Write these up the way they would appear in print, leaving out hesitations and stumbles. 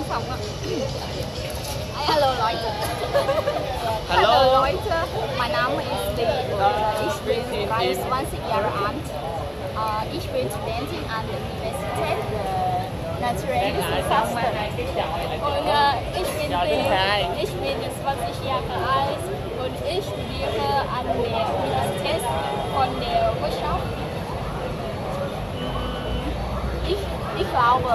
phòng ạ. Hallo Leute. Hallo. Hallo Leute. Mein Name ist Lee und ich bin 23 Jahre alt. Ich bin Studentin an der Universität Naturelle Wissenschaften. Und ich bin 20 Jahre alt und ich studiere an der Universität von der Wirtschaft. Ich glaube,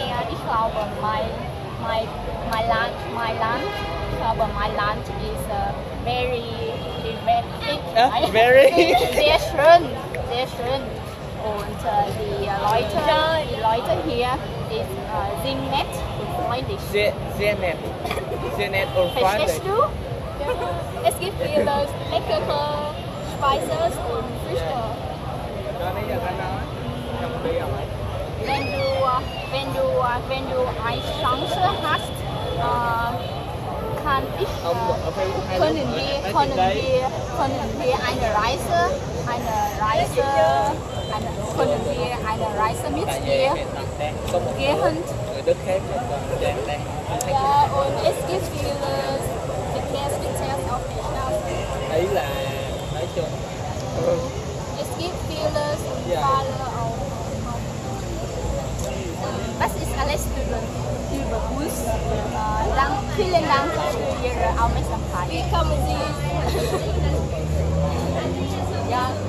mein Land ist Very. sehr schön. Und die Leute hier sind nett und freundlich. Sehr nett. Sehr nett und freundlich. Verstehst du? Es gibt viele leckere Speisen und Früchte. Wenn du eine Chance hast, können wir eine Reise mit dir gehen. Ja, und es gibt viele Verkehrsdetails auf der Straße. Es gibt viele Unfälle auch. Das ist alles über uns. Vielen Dank für Ihre Aufmerksamkeit. Wie kommen Sie? Ja.